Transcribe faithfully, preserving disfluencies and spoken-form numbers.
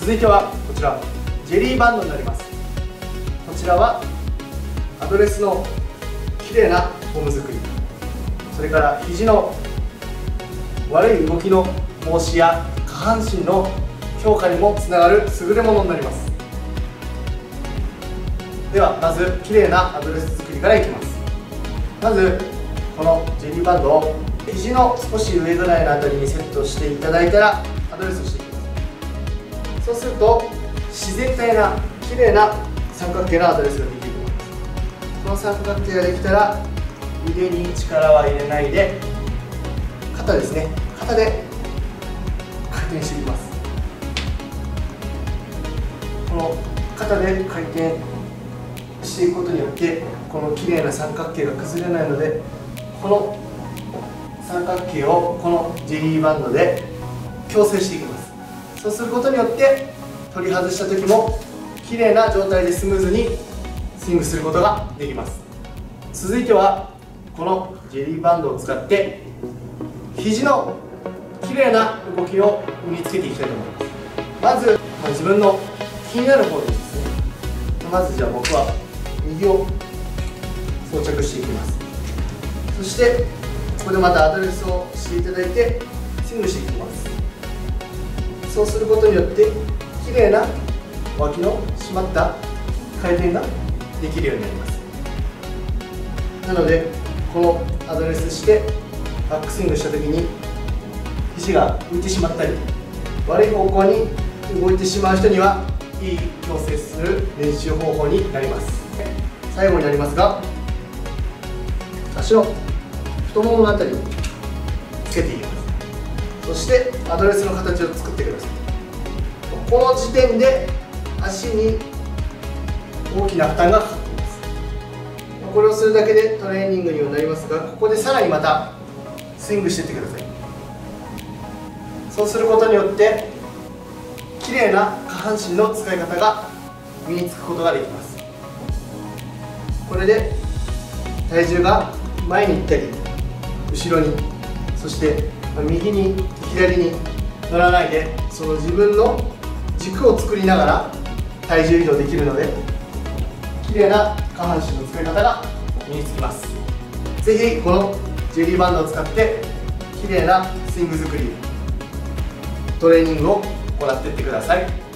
続いてはこちらジェリーバンドになります。こちらはアドレスの綺麗なフォーム作り、それから肘の悪い動きの防止や下半身の強化にもつながる優れものになります。ではまず綺麗なアドレス作りからいきます。まずこのジェリーバンドを肘の少し上ぐらいのあたりにセットしていただいたらアドレスしていきます。そうすると自然体な綺麗な三角形のアドレスができると思います。この三角形ができたら腕に力は入れないで肩ですね、肩で回転していきます。この肩で回転していくことによってこの綺麗な三角形が崩れないので、この三角形をこのジェリーバンドで矯正していきます。そうすることによって取り外した時も綺麗な状態でスムーズにスイングすることができます。続いてはこのジェリーバンドを使って肘の綺麗な動きを身につけていきたいと思います。まず、まあ、自分の気になる方でですね、まずじゃあ僕は右を装着していきます。そしてここでまたアドレスをしていただいてスイングしていきます。そうすることによって綺麗な脇の締まった回転ができるようになります。なのでこのアドレスしてバックスイングした時に肘が浮いてしまったり悪い方向に動いてしまう人にはいい矯正する練習方法になります。最後になりますが、足の太もものあたりにつけていきます。そしてアドレスの形を作ってください。この時点で足に大きな負担がかかっています。これをするだけでトレーニングにはなりますが、ここでさらにまたスイングしていってください。そうすることによって綺麗な下半身の使い方が身につくことができます。これで体重が前に行ったり後ろに、そして右に左に乗らないで、その自分の軸を作りながら体重移動できるので綺麗な下半身の使い方が身につきます。ぜひこのジェリーバンドを使って綺麗なスイング作り、トレーニングを行っていってください。